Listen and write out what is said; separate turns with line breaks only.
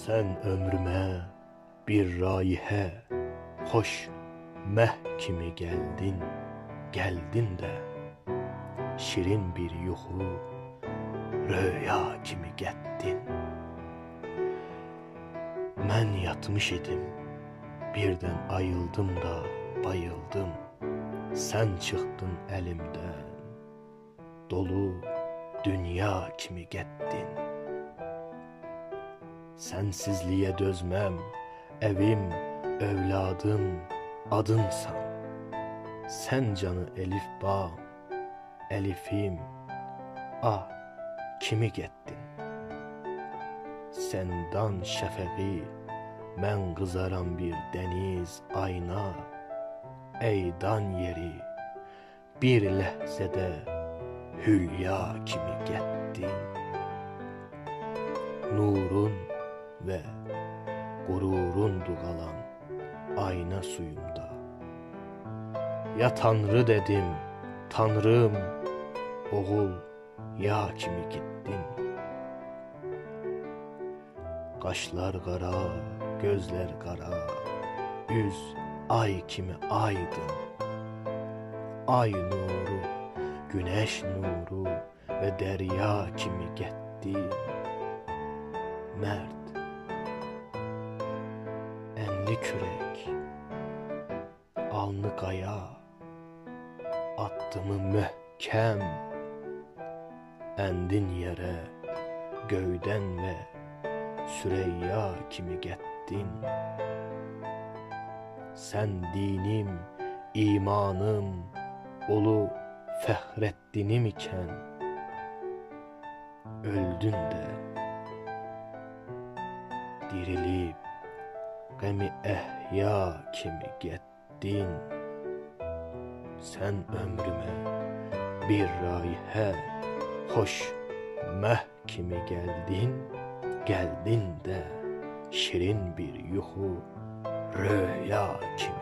Sen ömrüme bir raihe, hoş meh kimi geldin, geldin de şirin bir yuhu, röya kimi gettin. Ben yatmış idim, birden ayıldım da bayıldım. Sen çıktın elimden, dolu dünya kimi gettin. Sensizliğe dözmem, evim, evladım, adınsan. Sen canı elif bağ, elifim, ah kimi gettin. Sendan şəfəqi, mən qızaran bir deniz, ayna, eydan yeri, bir ləhzədə hülya kimi gettin. Nurun ve gururundu qalan ayna suyumda. Ya Tanrı dedim, Tanrım, oğul ya kimi gittin. Qaşlar qara, gözler qara, üz ay kimi aydın. Ay nuru, güneş nuru ve derya kimi gettin. Mert, enli kürek, alnı qaya, attımı möhkəm, əndin yerə, göydən və Süreyya kimi gettin. Sən dinim, imanım, olu Fəxrəddinim ikən, öldün də dirilib qəmi əhya kimi getdin. Sən ömrümə bir rayihə, xoş məh kimi gəldin, gəldin də şirin bir yuxu, röya kimi